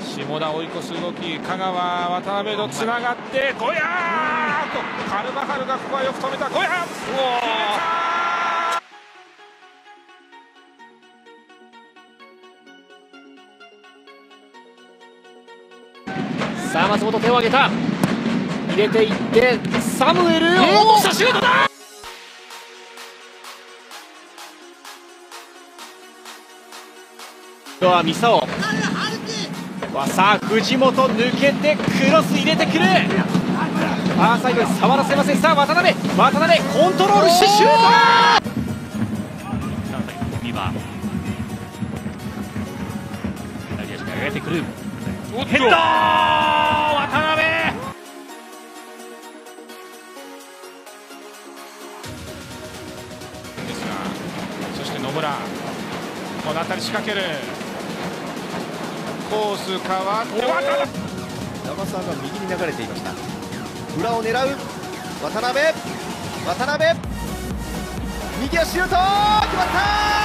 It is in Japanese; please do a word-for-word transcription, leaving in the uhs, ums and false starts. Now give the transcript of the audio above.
下田追い越す動き、香川、渡辺とつながってゴヤーとカルバハルがここはよく止めた。ゴヤーさあ松本手を挙げた、入れていってサムエル、落としたシュートだ。今日はミサオ、さあ藤本抜けてクロス入れてくる。ファーサイドに触らせません。さあ渡辺、渡辺コントロールしてシュート。ビバ左足が上げてくる。ヘッド渡辺。 ですが、そして野村、この辺り仕掛ける。コース変わって山沢が右に流れていました。裏を狙う渡辺、渡辺右足シュート決まった。